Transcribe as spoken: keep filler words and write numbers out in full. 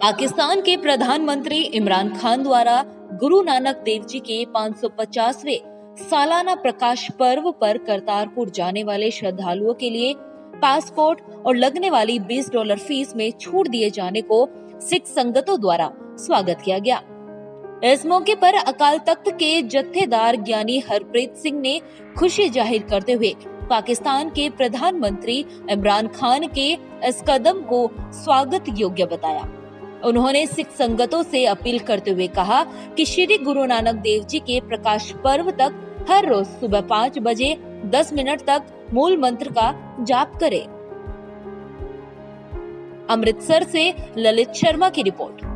पाकिस्तान के प्रधानमंत्री इमरान खान द्वारा गुरु नानक देव जी के पाँच सौ पचासवें सालाना प्रकाश पर्व पर करतारपुर जाने वाले श्रद्धालुओं के लिए पासपोर्ट और लगने वाली बीस डॉलर फीस में छूट दिए जाने को सिख संगतों द्वारा स्वागत किया गया। इस मौके पर अकाल तख्त के जत्थेदार ज्ञानी हरप्रीत सिंह ने खुशी जाहिर करते हुए पाकिस्तान के प्रधानमंत्री इमरान खान के इस कदम को स्वागत योग्य बताया। उन्होंने सिख संगतों से अपील करते हुए कहा कि श्री गुरु नानक देव जी के प्रकाश पर्व तक हर रोज सुबह पाँच बजे दस मिनट तक मूल मंत्र का जाप करें। अमृतसर से ललित शर्मा की रिपोर्ट।